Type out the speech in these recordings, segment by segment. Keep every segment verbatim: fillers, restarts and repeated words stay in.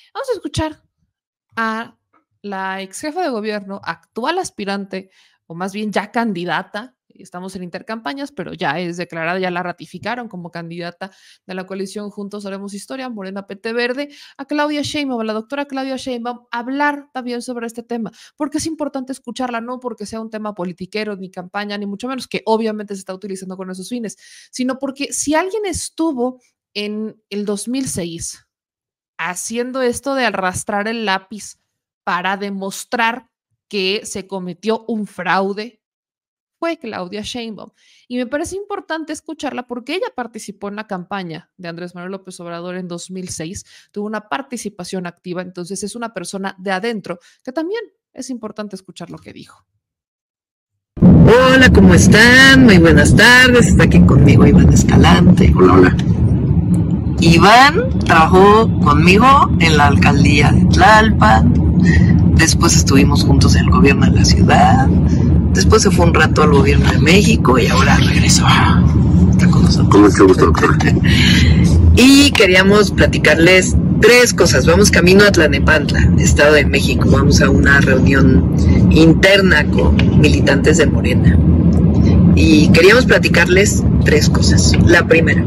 Vamos a escuchar a la ex jefa de gobierno, actual aspirante, o más bien ya candidata. Estamos en intercampañas, pero ya es declarada, ya la ratificaron como candidata de la coalición Juntos Haremos Historia, Morena P T Verde, a Claudia Sheinbaum, a la doctora Claudia Sheinbaum, hablar también sobre este tema, porque es importante escucharla, no porque sea un tema politiquero, ni campaña, ni mucho menos, que obviamente se está utilizando con esos fines, sino porque si alguien estuvo en el dos mil seis haciendo esto de arrastrar el lápiz para demostrar que se cometió un fraude, fue Claudia Sheinbaum. Y me parece importante escucharla porque ella participó en la campaña de Andrés Manuel López Obrador en dos mil seis, tuvo una participación activa, entonces es una persona de adentro que también es importante escuchar lo que dijo. Hola, ¿cómo están? Muy buenas tardes, está aquí conmigo Iván Escalante. Hola, hola. Iván trabajó conmigo en la alcaldía de Tlalpan, después estuvimos juntos en el gobierno de la ciudad, después se fue un rato al gobierno de México y ahora regresó. Está con nosotros. Con mucho gusto, doctor. Y queríamos platicarles tres cosas. Vamos camino a Tlalnepantla, Estado de México. Vamos a una reunión interna con militantes de Morena. Y queríamos platicarles tres cosas. La primera,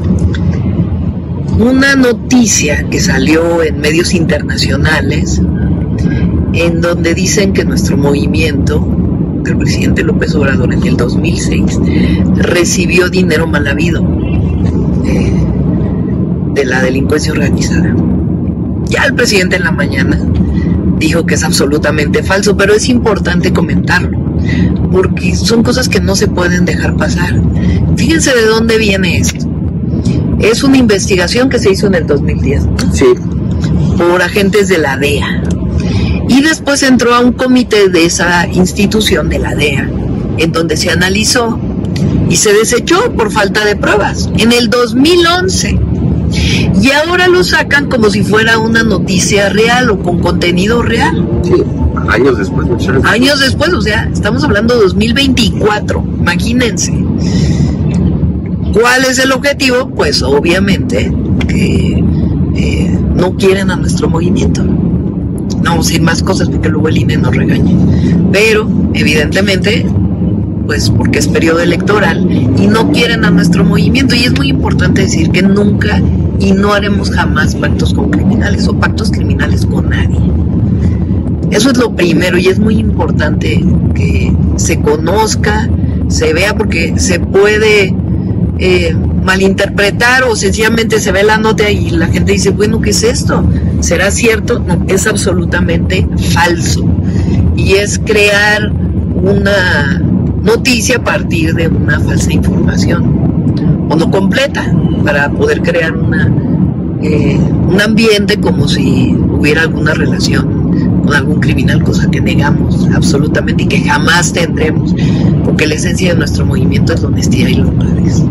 una noticia que salió en medios internacionales en donde dicen que nuestro movimiento, el presidente López Obrador en el dos mil seis, recibió dinero mal habido eh, de la delincuencia organizada. Ya el presidente en la mañana dijo que es absolutamente falso, pero es importante comentarlo, porque son cosas que no se pueden dejar pasar. Fíjense de dónde viene esto. Es una investigación que se hizo en el dos mil diez, ¿no? Sí. Por agentes de la D E A. Y después entró a un comité de esa institución, de la D E A, en donde se analizó y se desechó por falta de pruebas en el dos mil once. Y ahora lo sacan como si fuera una noticia real o con contenido real. Sí, años después. Muchas años después, o sea, estamos hablando de dos mil veinticuatro, imagínense. ¿Cuál es el objetivo? Pues obviamente que eh, no quieren a nuestro movimiento. No vamos a decir más cosas porque luego el I N E nos regaña. Pero, evidentemente, pues porque es periodo electoral y no quieren a nuestro movimiento. Y es muy importante decir que nunca y no haremos jamás pactos con criminales o pactos criminales con nadie. Eso es lo primero y es muy importante que se conozca, se vea, porque se puede eh, malinterpretar o sencillamente se ve la nota y la gente dice, bueno, ¿qué es esto? ¿Será cierto? No, es absolutamente falso. Y es crear una noticia a partir de una falsa información, o no completa, para poder crear una, eh, un ambiente como si hubiera alguna relación con algún criminal, cosa que negamos absolutamente y que jamás tendremos, porque la esencia de nuestro movimiento es la honestidad y la honradez.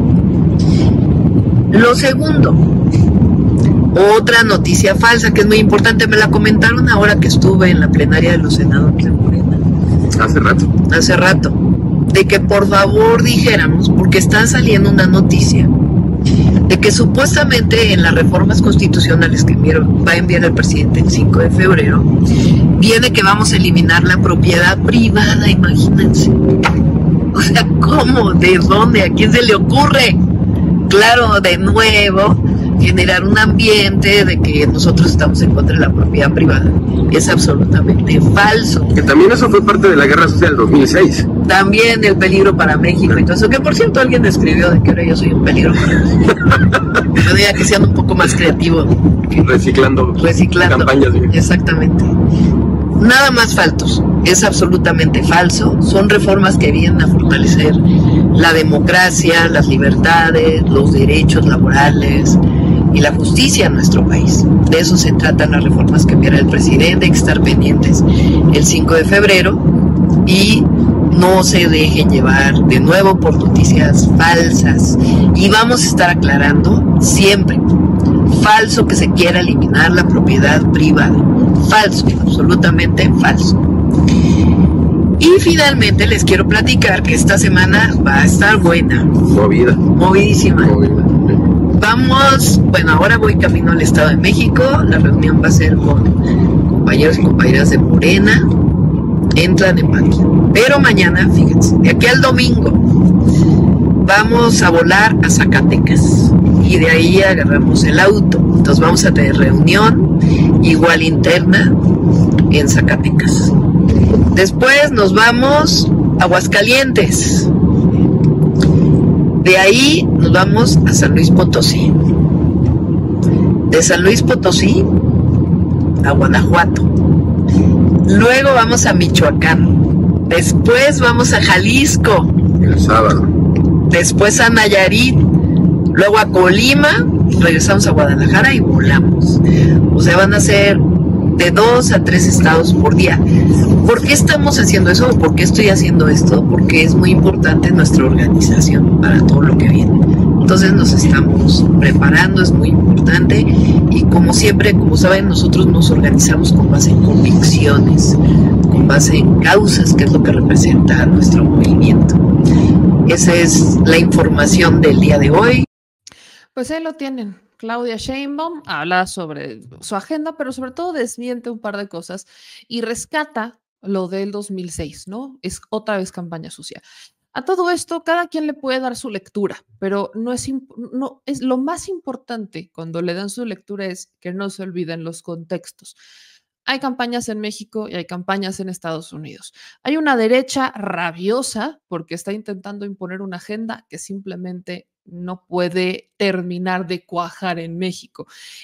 Lo segundo, otra noticia falsa que es muy importante, me la comentaron ahora que estuve en la plenaria de los senadores de Morena. Hace rato. Hace rato. De que por favor dijéramos, porque está saliendo una noticia, de que supuestamente en las reformas constitucionales que va a enviar el presidente el cinco de febrero, viene que vamos a eliminar la propiedad privada, imagínense. O sea, ¿cómo? ¿De dónde? ¿A quién se le ocurre? Claro, de nuevo, generar un ambiente de que nosotros estamos en contra de la propiedad privada. Es absolutamente falso. Que también eso fue parte de la guerra social del dos mil seis. También el peligro para México y todo eso, que por cierto alguien escribió de que ahora yo soy un peligro para México. Yo diría que sean un poco más creativos. Reciclando, Reciclando campañas. ¿Sí? Exactamente. Nada más falsos, es absolutamente falso. Son reformas que vienen a fortalecer la democracia, las libertades, los derechos laborales y la justicia en nuestro país. De eso se tratan las reformas que enviará el presidente, hay que estar pendientes el cinco de febrero y no se dejen llevar de nuevo por noticias falsas. Y vamos a estar aclarando siempre, falso que se quiera eliminar la propiedad privada. Falso, absolutamente falso. Y finalmente les quiero platicar que esta semana va a estar buena. Movida. Movidísima. Movida. vamos, bueno, ahora voy camino al Estado de México. La reunión va a ser con compañeros y compañeras de Morena en Tlalnepantla. Pero mañana, fíjense, de aquí al domingo vamos a volar a Zacatecas y de ahí agarramos el auto. Entonces vamos a tener reunión igual interna en Zacatecas. Después nos vamos a Aguascalientes. De ahí nos vamos a San Luis Potosí. De San Luis Potosí a Guanajuato. Luego vamos a Michoacán. Después vamos a Jalisco. El sábado. Después a Nayarit. Luego a Colima. Regresamos a Guadalajara y volamos. O sea, van a ser de dos a tres estados por día. ¿Por qué estamos haciendo eso? ¿Por qué estoy haciendo esto? Porque es muy importante nuestra organización para todo lo que viene. Entonces nos estamos preparando, es muy importante. Y como siempre, como saben, nosotros nos organizamos con base en convicciones, con base en causas, que es lo que representa nuestro movimiento. Esa es la información del día de hoy. Pues ahí lo tienen. Claudia Sheinbaum habla sobre su agenda, pero sobre todo desmiente un par de cosas y rescata lo del dos mil seis, ¿no? Es otra vez campaña sucia. A todo esto, cada quien le puede dar su lectura, pero no es, no, es lo más importante cuando le dan su lectura es que no se olviden los contextos. Hay campañas en México y hay campañas en Estados Unidos. Hay una derecha rabiosa porque está intentando imponer una agenda que simplemente no puede terminar de cuajar en México.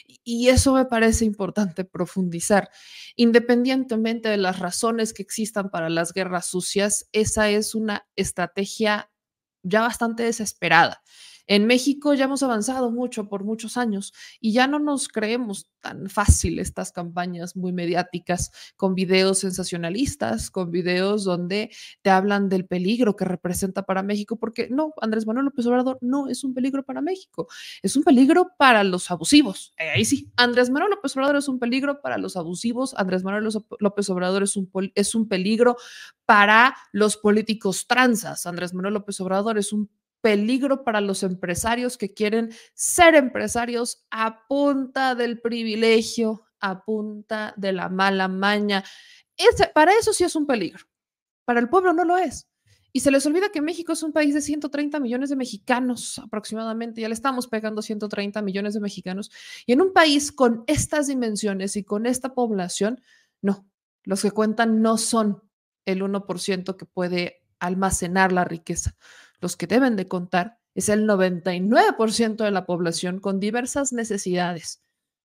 Y eso me parece importante profundizar. Independientemente de las razones que existan para las guerras sucias, esa es una estrategia ya bastante desesperada. En México ya hemos avanzado mucho por muchos años y ya no nos creemos tan fácil estas campañas muy mediáticas con videos sensacionalistas, con videos donde te hablan del peligro que representa para México, porque no, Andrés Manuel López Obrador no es un peligro para México, es un peligro para los abusivos. Eh, ahí sí, Andrés Manuel López Obrador es un peligro para los abusivos, Andrés Manuel López Obrador es un, es un peligro para los políticos tranzas, Andrés Manuel López Obrador es un peligro para los empresarios que quieren ser empresarios a punta del privilegio, a punta de la mala maña. Ese, para eso sí es un peligro. Para el pueblo no lo es. Y se les olvida que México es un país de ciento treinta millones de mexicanos aproximadamente. Ya le estamos pegando ciento treinta millones de mexicanos. Y en un país con estas dimensiones y con esta población, no. Los que cuentan no son el uno por ciento que puede almacenar la riqueza. Los que deben de contar es el noventa y nueve por ciento de la población con diversas necesidades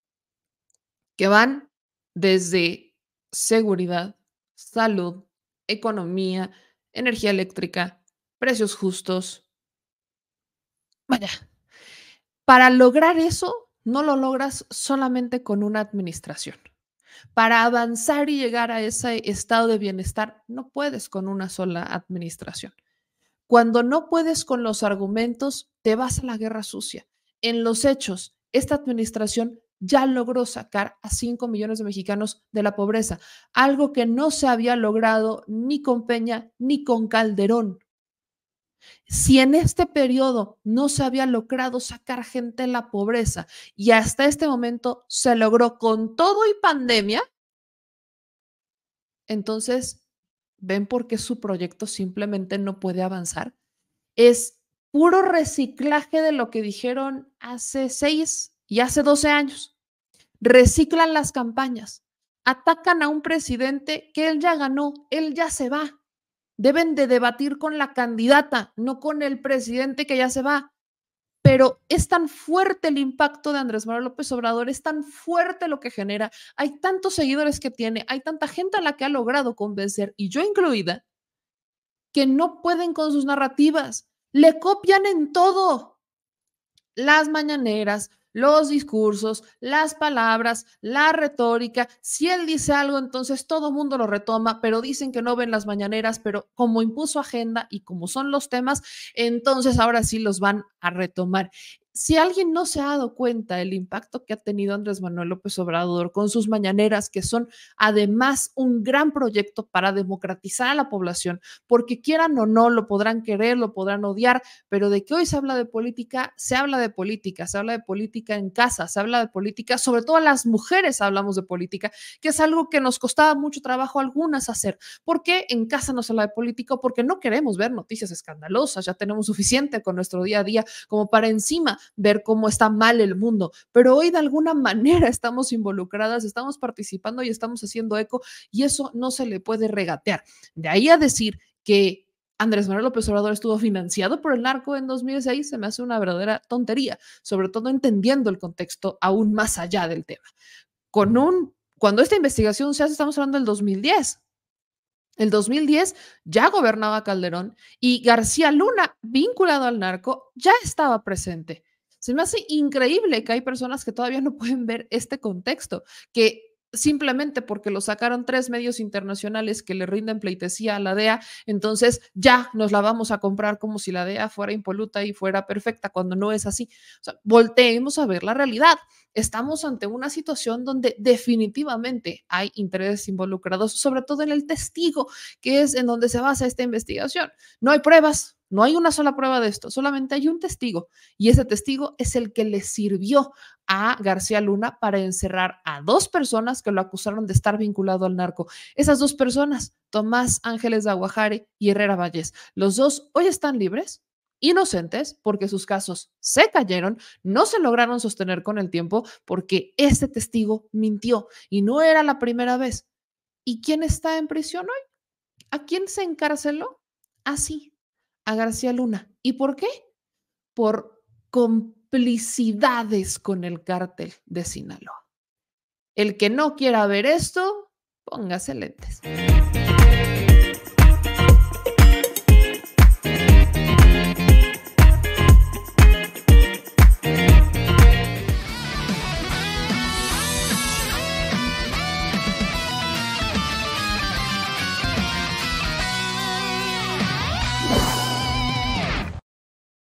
que van desde seguridad, salud, economía, energía eléctrica, precios justos. Vaya, para lograr eso no lo logras solamente con una administración. Para avanzar y llegar a ese estado de bienestar no puedes con una sola administración. Cuando no puedes con los argumentos, te vas a la guerra sucia. En los hechos, esta administración ya logró sacar a cinco millones de mexicanos de la pobreza, algo que no se había logrado ni con Peña ni con Calderón. Si en este periodo no se había logrado sacar gente de la pobreza y hasta este momento se logró con todo y pandemia, entonces ¿ven por qué su proyecto simplemente no puede avanzar? Es puro reciclaje de lo que dijeron hace seis y hace doce años. Reciclan las campañas, atacan a un presidente que él ya ganó, él ya se va. Deben de debatir con la candidata, no con el presidente que ya se va. Pero es tan fuerte el impacto de Andrés Manuel López Obrador, es tan fuerte lo que genera, hay tantos seguidores que tiene, hay tanta gente a la que ha logrado convencer, y yo incluida, que no pueden con sus narrativas, le copian en todo. Las mañaneras, los discursos, las palabras, la retórica. Si él dice algo, entonces todo mundo lo retoma, pero dicen que no ven las mañaneras, pero como impuso agenda y como son los temas, entonces ahora sí los van a retomar. si alguien no se ha dado cuenta el impacto que ha tenido Andrés Manuel López Obrador con sus mañaneras, que son además un gran proyecto para democratizar a la población, porque quieran o no, lo podrán querer, lo podrán odiar, pero de que hoy se habla de política, se habla de política, se habla de política en casa, se habla de política, sobre todo las mujeres hablamos de política, que es algo que nos costaba mucho trabajo a algunas hacer. ¿Por qué en casa no se habla de política? Porque no queremos ver noticias escandalosas, ya tenemos suficiente con nuestro día a día como para encima ver cómo está mal el mundo, pero hoy de alguna manera estamos involucradas, estamos participando y estamos haciendo eco y eso no se le puede regatear. De ahí a decir que Andrés Manuel López Obrador estuvo financiado por el narco en dos mil seis, se me hace una verdadera tontería, sobre todo entendiendo el contexto aún más allá del tema. Con un, cuando esta investigación se hace, estamos hablando del dos mil diez. El dos mil diez ya gobernaba Calderón y García Luna, vinculado al narco, ya estaba presente. Se me hace increíble que hay personas que todavía no pueden ver este contexto, que simplemente porque lo sacaron tres medios internacionales que le rinden pleitesía a la D E A, entonces ya nos la vamos a comprar como si la D E A fuera impoluta y fuera perfecta, cuando no es así. O sea, volteemos a ver la realidad. Estamos ante una situación donde definitivamente hay intereses involucrados, sobre todo en el testigo, que es en donde se basa esta investigación. No hay pruebas, no hay una sola prueba de esto, solamente hay un testigo y ese testigo es el que le sirvió a García Luna para encerrar a dos personas que lo acusaron de estar vinculado al narco. Esas dos personas, Tomás Ángeles de Aguajare y Herrera Vallés, los dos hoy están libres, inocentes, porque sus casos se cayeron, no se lograron sostener con el tiempo porque este testigo mintió y no era la primera vez. ¿Y quién está en prisión hoy? ¿A quién se encarceló? Así, a García Luna. ¿Y por qué? Por complicidades con el cártel de Sinaloa. El que no quiera ver esto, póngase lentes.